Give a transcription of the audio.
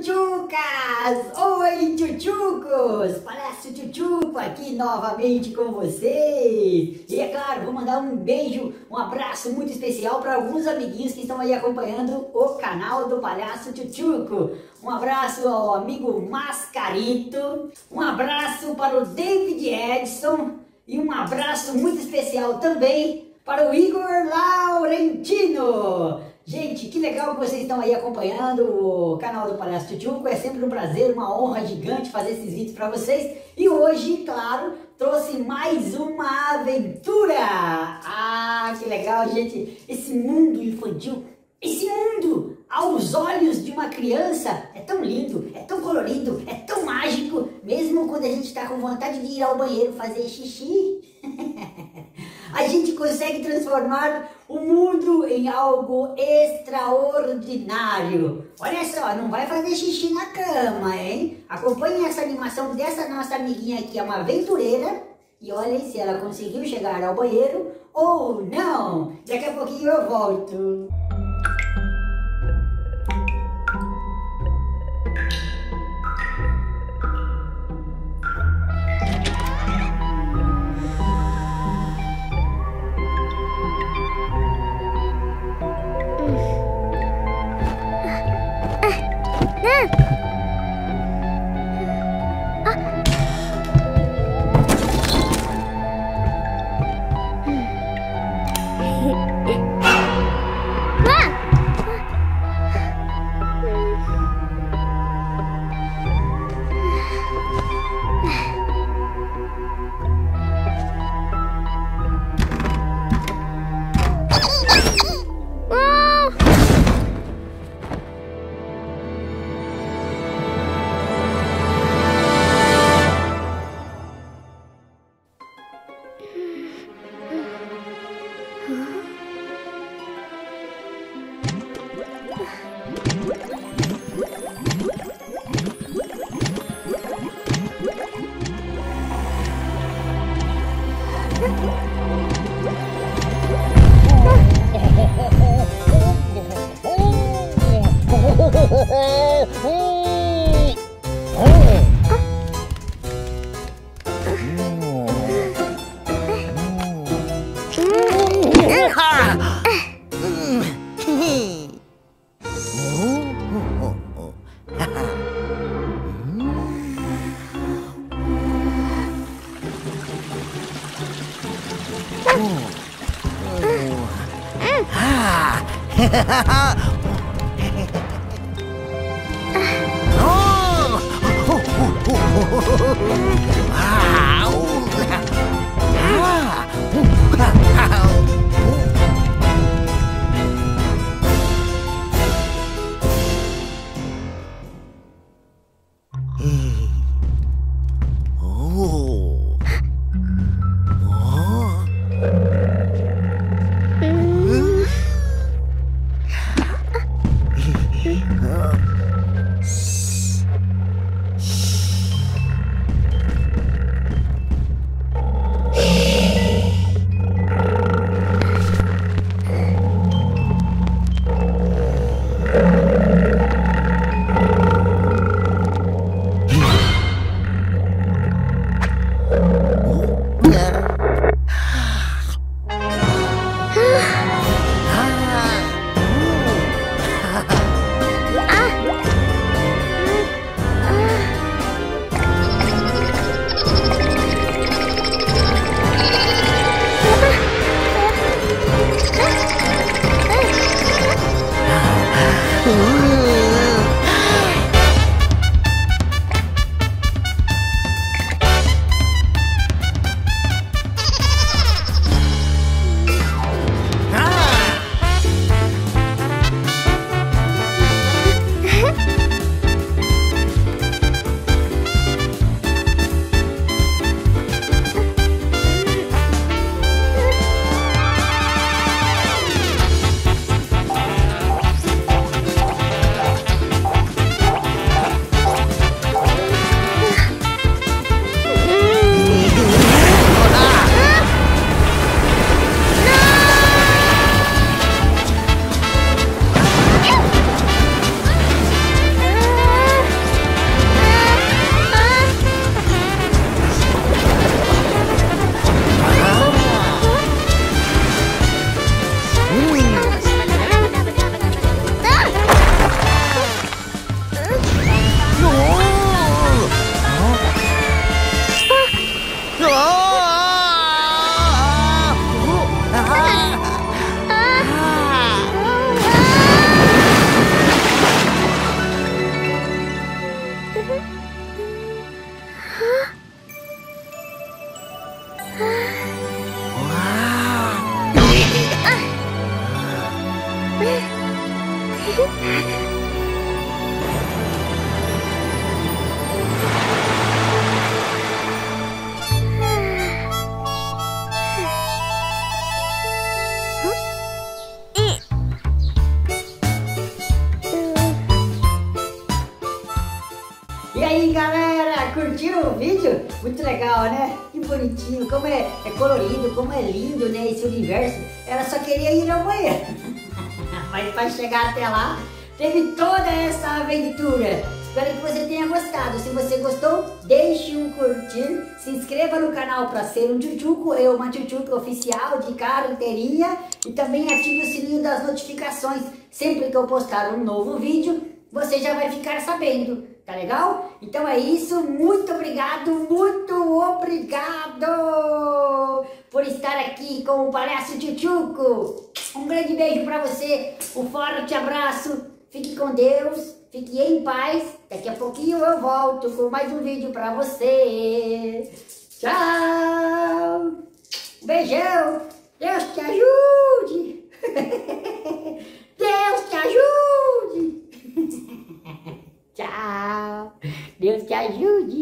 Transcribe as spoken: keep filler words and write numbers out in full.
tchutchucas! Oi, tchutchucos! Palhaço Tchutchuco aqui novamente com vocês! E é claro, vou mandar um beijo, um abraço muito especial para alguns amiguinhos que estão aí acompanhando o canal do Palhaço Tchutchuco. Um abraço ao amigo Mascarito, um abraço para o David Edson e um abraço muito especial também para o Igor Laurentino. Gente, que legal que vocês estão aí acompanhando o canal do Palhaço Tchutchuco. É sempre um prazer, uma honra gigante fazer esses vídeos para vocês. E hoje, claro, trouxe mais uma aventura. Ah, que legal, gente. Esse mundo infantil, esse mundo aos olhos de uma criança é tão lindo, é tão colorido, é tão mágico. Mesmo quando a gente está com vontade de ir ao banheiro fazer xixi, a gente consegue transformar o mundo em algo extraordinário. Olha só, não vai fazer xixi na cama, hein? Acompanhe essa animação dessa nossa amiguinha aqui, é uma aventureira. E olhem se ela conseguiu chegar ao banheiro ou não. Daqui a pouquinho eu volto. aí, galera, curtiram o vídeo? Muito legal, né? Que bonitinho, como é, é colorido, como é lindo, né, esse universo. Ela só queria ir ao banheiro, mas para chegar até lá, teve toda essa aventura. Espero que você tenha gostado. Se você gostou, deixe um curtir, se inscreva no canal para ser um tchutchuco, eu uma tchutchuca oficial de carteirinha, e também ative o sininho das notificações. Sempre que eu postar um novo vídeo, você já vai ficar sabendo, tá legal? Então é isso, muito obrigado, muito obrigado por estar aqui com o Palhaço Tchutchuco. Um grande beijo para você, um forte abraço, fique com Deus, fique em paz. Daqui a pouquinho eu volto com mais um vídeo para você. Tchau! Beijão! Deus te ajude! Deus te ajude! Tchau! Deus te ajude!